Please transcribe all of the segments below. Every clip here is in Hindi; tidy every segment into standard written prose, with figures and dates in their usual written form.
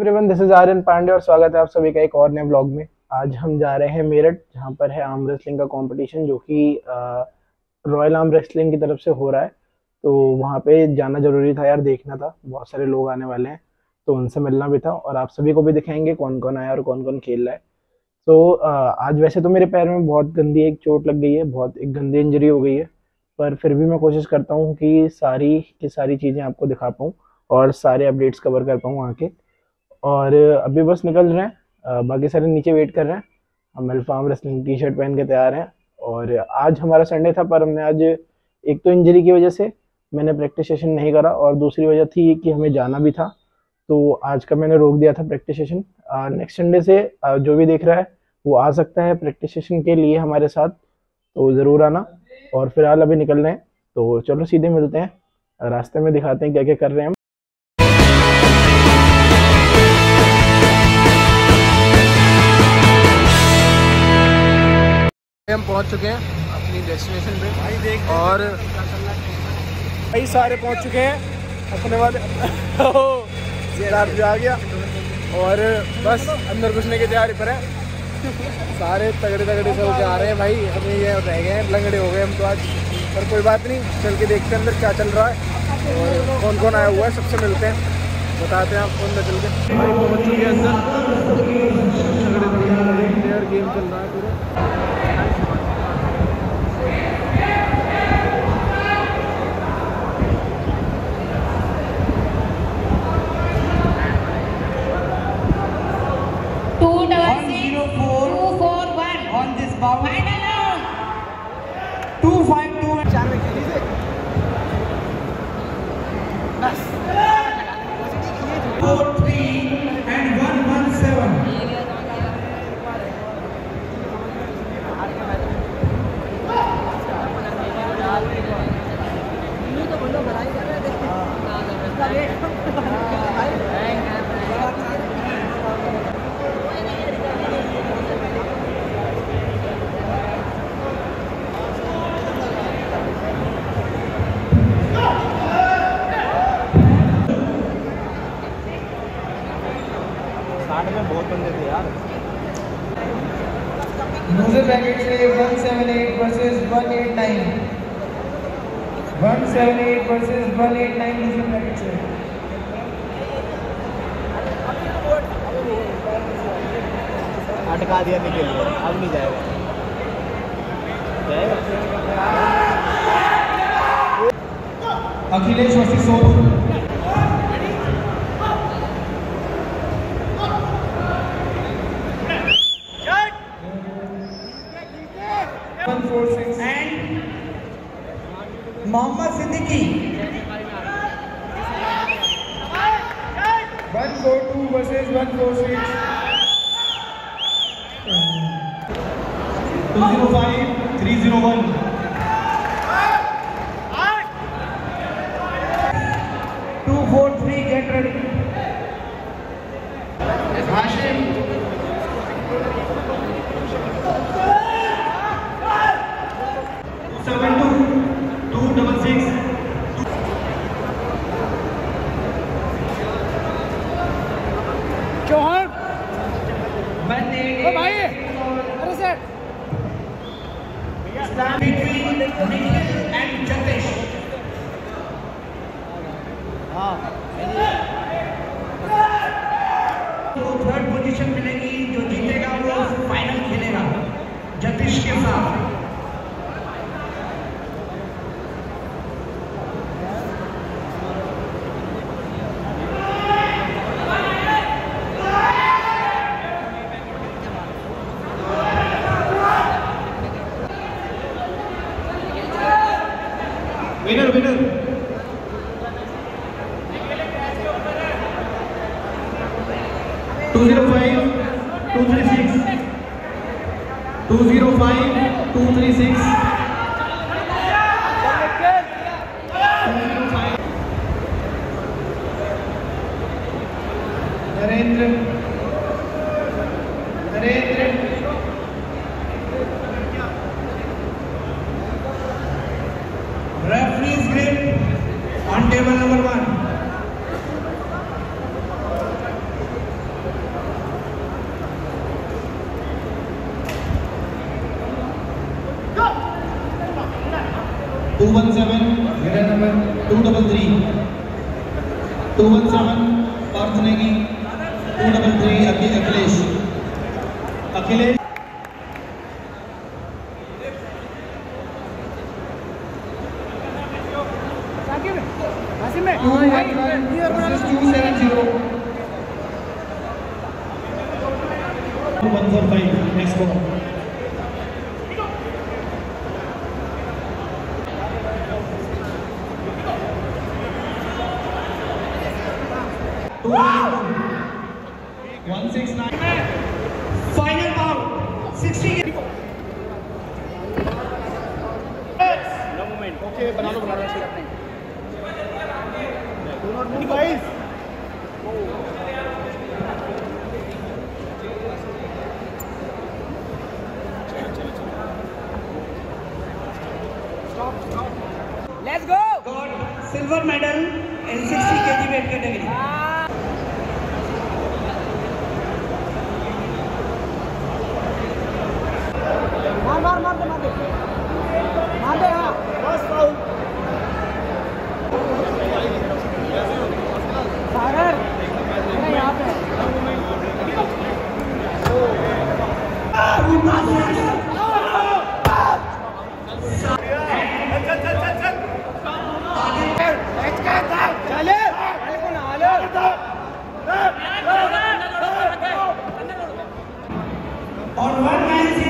Everyone, this is Aryan Pandey और स्वागत है आप सभी का एक और नए ब्लॉग में। आज हम जा रहे हैं मेरठ, जहाँ पर है आर्म रेसलिंग का कंपटीशन, जो कि रॉयल आर्म रेसलिंग की तरफ से हो रहा है। तो वहाँ पे जाना जरूरी था यार, देखना था, बहुत सारे लोग आने वाले हैं तो उनसे मिलना भी था और आप सभी को भी दिखाएंगे कौन कौन आया और कौन कौन खेल रहा है। तो आज वैसे तो मेरे पैर में बहुत गंदी एक चोट लग गई है, बहुत एक गंदी इंजरी हो गई है, पर फिर भी मैं कोशिश करता हूँ कि सारी की सारी चीज़ें आपको दिखा पाऊँ और सारे अपडेट्स कवर कर पाऊँ वहाँ के। और अभी बस निकल रहे हैं, बाकी सारे नीचे वेट कर रहे हैं। हम अल्फाम रेसलिंग टी शर्ट पहन के तैयार हैं। और आज हमारा संडे था, पर हमने आज एक तो इंजरी की वजह से मैंने प्रैक्टिस सेशन नहीं करा और दूसरी वजह थी कि हमें जाना भी था, तो आज का मैंने रोक दिया था प्रैक्टिस सेशन। नेक्स्ट संडे से जो भी देख रहा है वो आ सकता है प्रैक्टिस सेशन के लिए हमारे साथ, तो ज़रूर आना। और फिलहाल अभी निकल रहे हैं, तो चलो सीधे मिलते हैं, रास्ते में दिखाते हैं क्या क्या कर रहे हैं हम। हम पहुंच चुके हैं अपनी डेस्टिनेशन पे और भाई सारे पहुंच चुके हैं अपने वाले आ गया और बस अंदर घुसने की तैयारी पर है। सारे तगड़े तगड़े से होके आ रहे हैं भाई, हमें ये रह गए हैं, लंगड़े हो गए हम तो आज, पर कोई बात नहीं, चल के देखते हैं अंदर क्या चल रहा है और कौन कौन आया हुआ है, सबसे मिलते हैं, बताते हैं आपको अंदर चल के। भाई पहुँच चुके हैं अंदर, तगड़े तगड़े प्लेयर गेम चल रहा है पूरा। 241 on this bout. Final round. 252. 4-3 and 117. में बहुत बंदे थे यार। लूजर ब्रैकेट से 178 वर्सेस 189, 178 वर्सेस 189 लूजर ब्रैकेट से। अटका दिया निकल गया, अब नहीं जाएगा। Akhilesh versus Sonu. Mohammed Siddiqui 142 versus 146, 205 301, 243 get ready। Hashim 266, Chauhan 188 भाई, अरे sir between Nikhil and Jatish। तो थर्ड पोजीशन मिलेगी, जो जीतेगा वो फाइनल खेलेगा जतिश के साथ। Winner 205 236, 205 236, 205 Narendra referee's grip on table number 1। 217 मेरा number 233 217 Parth Negi 233 Akhilesh Akhilesh 145 next ball. One six nine. Final out. 60. No moment. Okay, बना लो. Do not move, guys. Let's go. Got silver medal in 60 kg weight category. मार दे हाँ बस फाउल सागर यहाँ पे और 190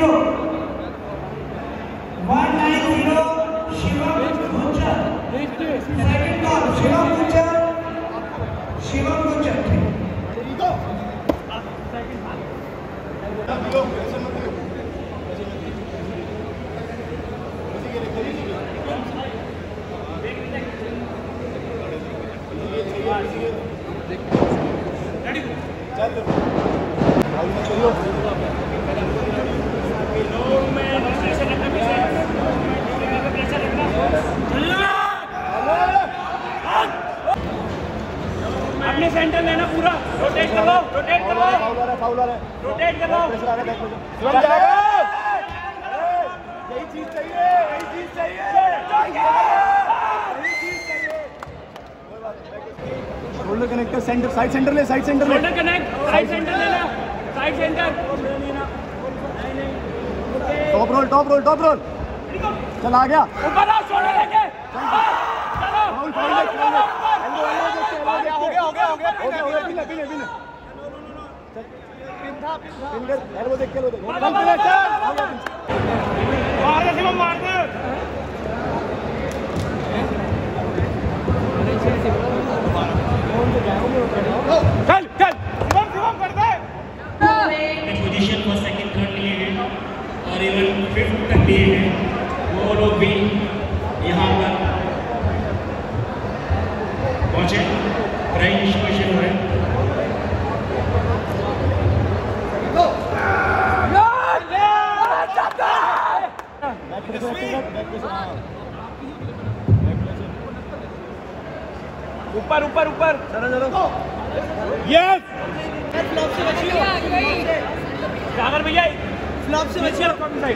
शिवम गुज्जर सेकंड कॉल शिवम गुज्जर अपने सेंटर लेना पूरा रोटेट कर लो रोटेट कर लो रोटेट कर लो यही चीज चाहिए shoulder connector centre side centre ले शोल्डर कनेक्ट साइड सेंटर लेना साइड सेंटर टॉप रोल चल आ गया ऊपर आओ शोल्डर लेके चलो हो गया एल्बो देख के लो मार दे शिवम मार दे चल शिवम कर दे पोजीशन को सेकंड थर्ड लिए हैं और इवन फिफ्थ तक लिए हैं वो लोग भी यहाँ पर पहुंचे प्राइज क्वेश्चन हो रहे हैं ऊपर चलो यस सागर भैया फ्लॉप से बचिए साइड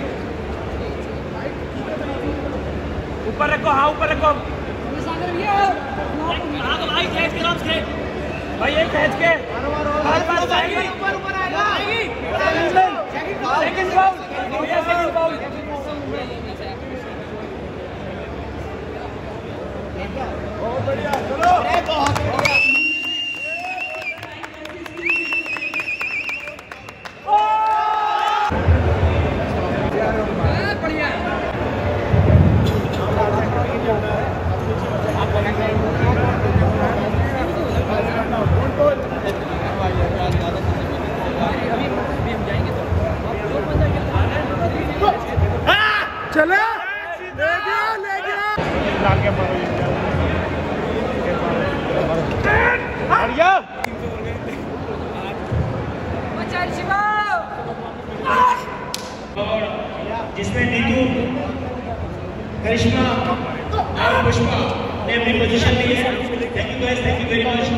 ऊपर रखो हाँ ऊपर रखो सागर भैया भाई कैच के भाई ये कैच के ऊपर आएगा सेकंड बाउल बहुत बढ़िया चलो बहुत बढ़िया चले ले गया बढ़िया और जिसमें नीतू करिश्मा और पुष्पा ने अपनी पोजीशन ली है thank you guys thank you very much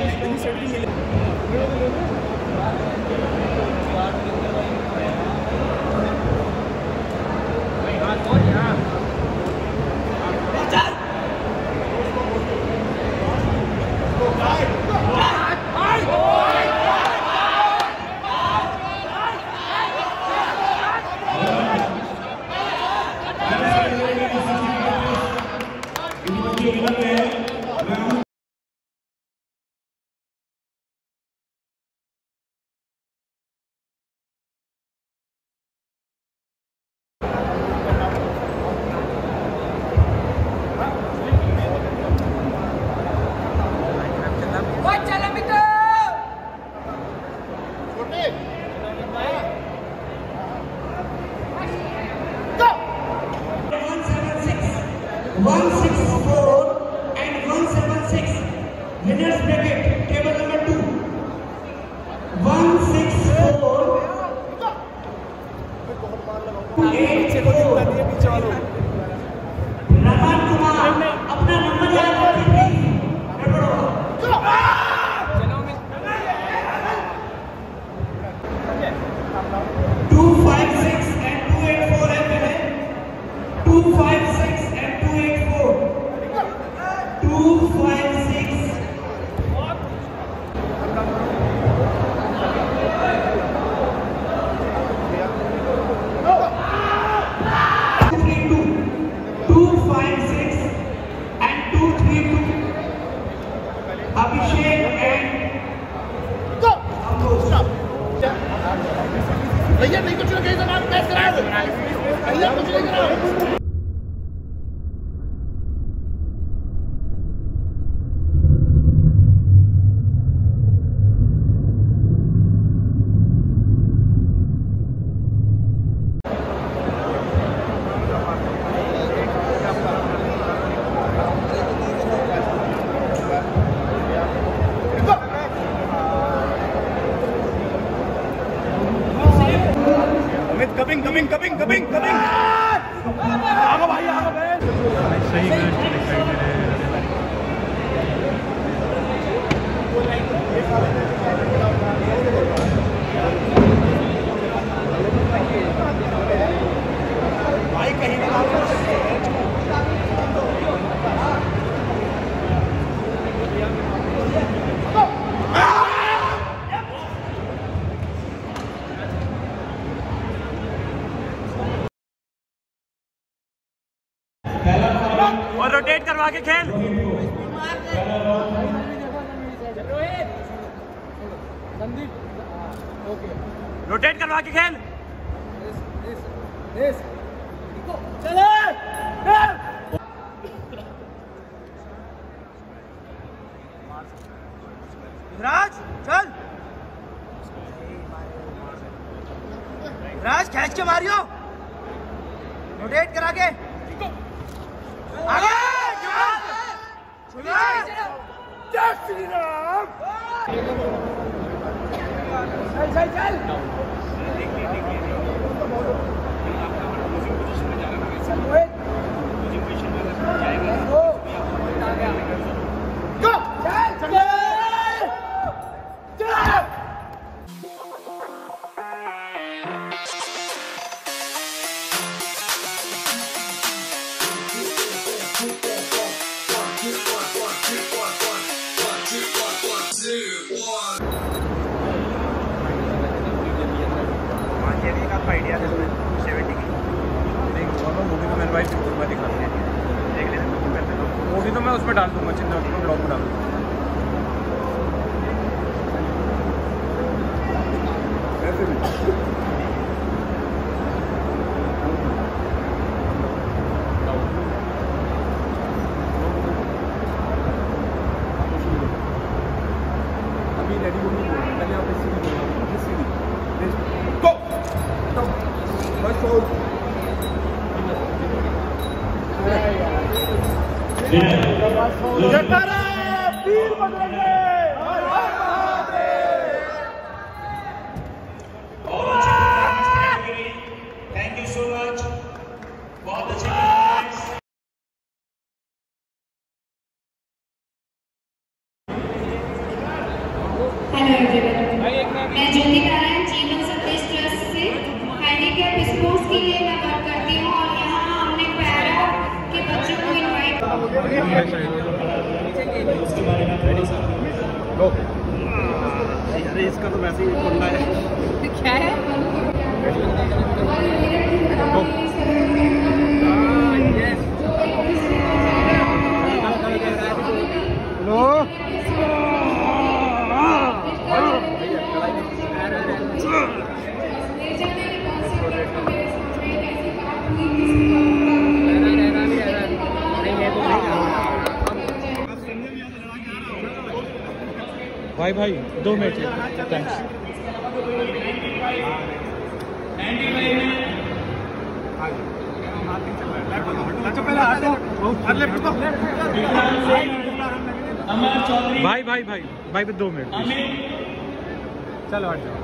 चल 164 and 176. Winners bracket, table number 2. 164 284. Raman Kumar अपना नंबर याद रखिए। 256 and 284 है। 256 and 284। 256 256 and 232 Abhishek and भैया नहीं कुछ नहीं जनाब कैसे करा भैया कुछ नहीं करा। कमिंग आगो भाई आगो भाई सही मैच दिखाई दे रहे हैं। भाई कहीं ना और रोटेट करवा के खेल। रोटेट करवा के खेल। चले राज चल राज खींच के मारियो। रोटेट करा के आगे जय श्री राम। चल चल आइडिया है 70 की देख चलो मूवी तो मेरे भाई यूट्यूब में दिखाते हैं देख लेना मूवी तो मैं उसमें डाल दूंगा चिंता मत करो ब्लॉग में डाल दूंगा। अभी रेडी हो पहले आप इसी गो Veer Bajrangi thank you so much बहुत अच्छे। हेलो एवरीवन, मैं ज्योति नारायण जीवन संदेश ट्रस्ट से हैंडीकैप स्पोर्ट्स के लिए मैं वर्क करती हूँ और यहाँ हमने पैरा के बच्चों को इनवाइट इसका तो वैसे ही खुला है क्या है भाई भाई 2 मिनट थैंक्स। अमर चौधरी। भाई भाई भाई भाई 2 मिनट चलो हट जाओ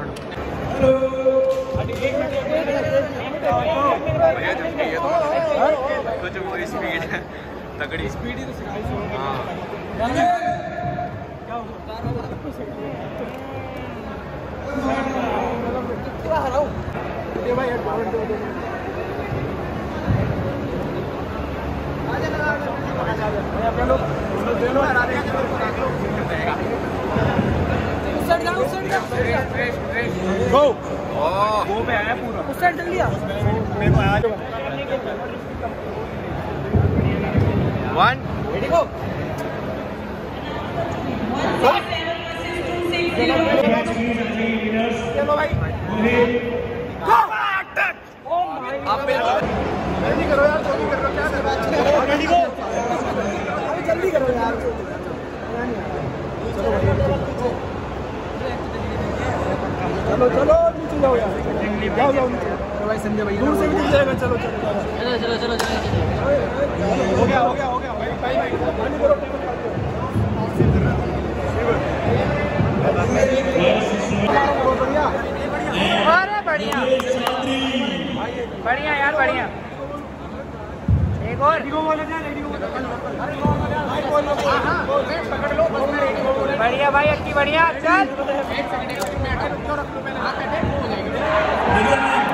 कुछ वो स्पीड है तगड़ी स्पीड ही तो वो पे आया पूरा उस साइड चल लिया मेरे को आया 1 रेडी गो चलो भाई जल्दी करो यार जल्दी करो क्या रेडी गो जल्दी करो यार चलो चलो नीचे जाओ यार जाओ जाओ भाई संजय भाई दूर से भी दिख जाएगा चलो चलो चलो चलो चलो हो गया भाई भाई पानी करो बढ़िया अरे बढ़िया बढ़िया यार बढ़िया एक और बढ़िया भाई अच्छी बढ़िया चल